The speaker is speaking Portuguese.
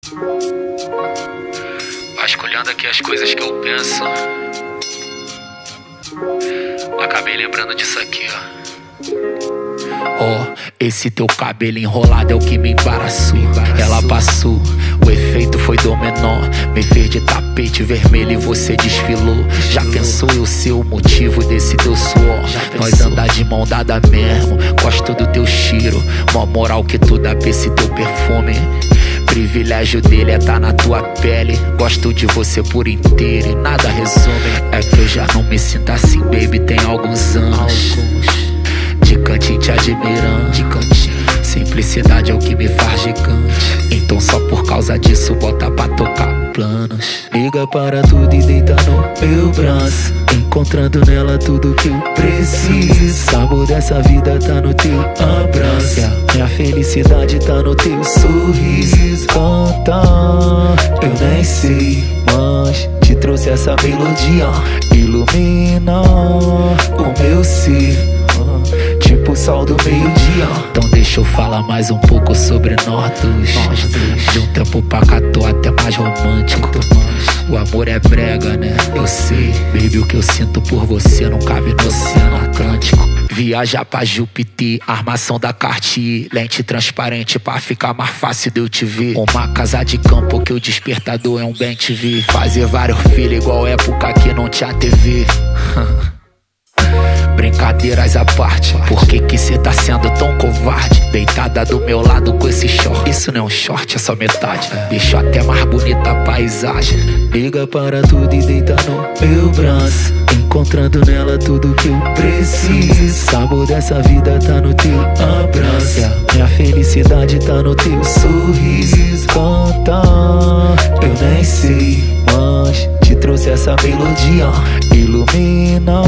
Vasculhando aqui as coisas que eu penso, acabei lembrando disso aqui, ó. Esse teu cabelo enrolado é o que me embaraçou. Ela passou, o efeito foi dominó. Me fez de tapete vermelho e você desfilou. Já pensou eu ser o motivo desse teu suor? Nós andar de mão dada mesmo. Gosto do teu cheiro, mó moral que tu dá pra esse teu perfume. Privilégio dele é tá na tua pele. Gosto de você por inteiro e nada resume. É que eu já não me sinto assim, baby, tem alguns anos. De cantinho te admirando, de cantinho. Simplicidade é o que me faz gigante. Então só por causa disso bota pra tocar planos. Liga para tudo e deita no meu braço, encontrando nela tudo que eu preciso. Sabor dessa vida tá no teu abraço, minha felicidade tá no teu sorriso. Canta, eu nem sei, mas te trouxe essa melodia. Ilumina o meu ser, tipo o sol do meio-dia. Então deixa eu falar mais um pouco sobre nós dois. De um tempo pra cá tô até mais romântico. O amor é brega, né? Eu sei, baby, o que eu sinto por você não cabe no oceano Atlântico. Viajar pra Júpiter, armação da Cartier, lente transparente pra ficar mais fácil de eu te ver. Uma casa de campo que o despertador é um bem TV. Fazer vários filhos igual época que não tinha TV. Brincadeiras à parte, por que cê tá sendo tão covarde? Deitada do meu lado com esse short. Isso não é um short, é só metade. Deixa até mais bonita a paisagem. Liga para tudo e deita no meu braço, encontrando nela tudo que eu preciso. Sabor dessa vida tá no teu abraço, minha felicidade tá no teu sorriso. Canta, eu nem sei, mas te trouxe essa melodia. Ilumina